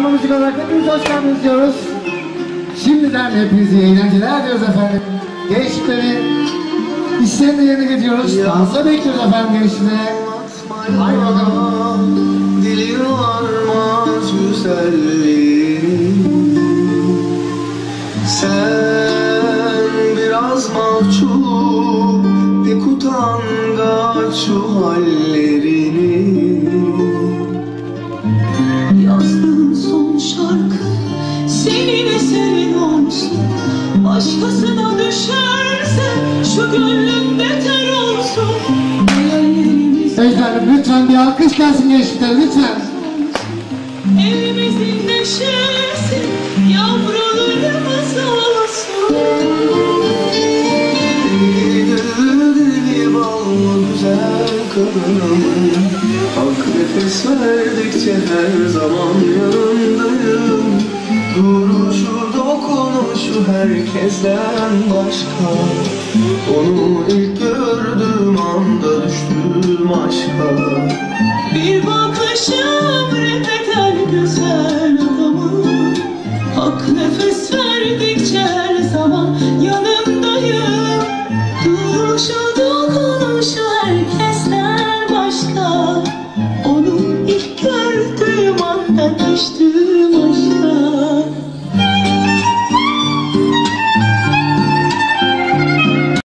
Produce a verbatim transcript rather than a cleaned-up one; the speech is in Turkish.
Karma müzik olarak hepiniz hoş geldiniz diyoruz. Şimdiden hepinize iyi eğlenceler diyoruz efendim. Gençleri işlerini yerine getiriyoruz. Dansa bekliyoruz efendim gençleri. Haydi bakalım. Dili varmaz güzelliğin. Sen biraz mahcup, pek utangaç şu hallerini. Yazdığın son şarkı senin eserin olsun. Başkasına düşerse şu gönlün beter olsun. Efendim lütfen bir alkış gelsin gençler lütfen. Evimizin neşesi yavrularımız olsun. Deli bağlı güzel kadınım, hak nefes verdikçe her zaman yanındayım. Duruşu dokunuşu herkesten başka, onu ilk gördüğüm anda düştüm aşka. Bir bakışım reddeder güzel adamı, hak nefes verdikçe